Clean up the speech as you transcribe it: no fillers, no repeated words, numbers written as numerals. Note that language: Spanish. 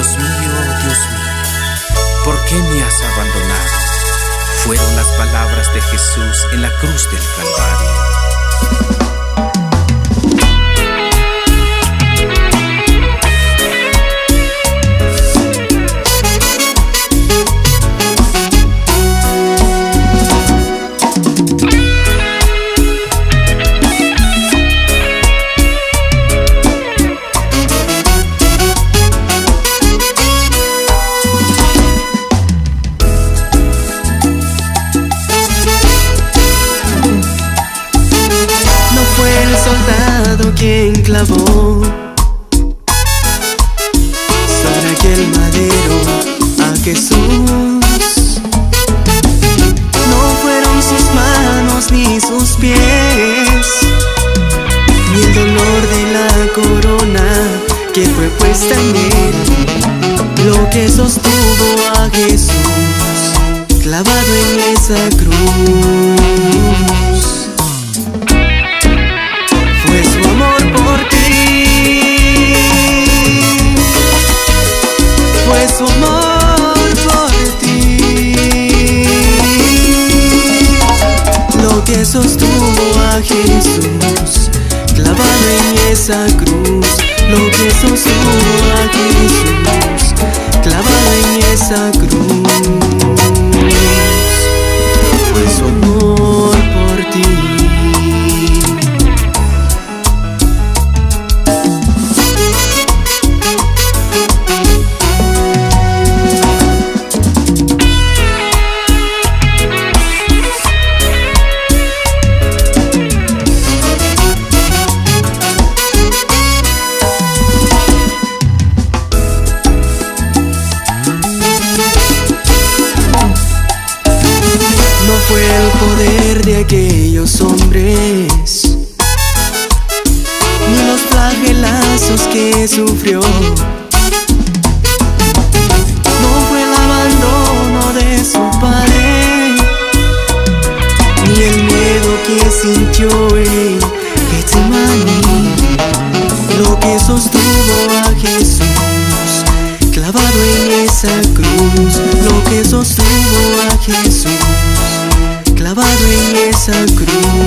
Dios mío, ¿por qué me has abandonado? Fueron las palabras de Jesús en la cruz del Calvario. Quien clavó sobre aquel madero a Jesús. No fueron sus manos ni sus pies, ni el dolor de la corona que fue puesta en él, lo que sostuvo a Jesús clavado en esa cruz. Fue su amor por ti, fue su amor por ti, lo que sostuvo a Jesús clavado en esa cruz, lo que sostuvo a Jesús clavado en esa cruz. Fue su amor por ti. Fue el poder de aquellos hombres, ni los flagelazos que sufrió. No fue el abandono de su padre, ni el miedo que sintió en Getsemaní, lo que sostuvo a Jesús clavado en esa cruz, lo que sostuvo a Jesús clavado en esa cruz.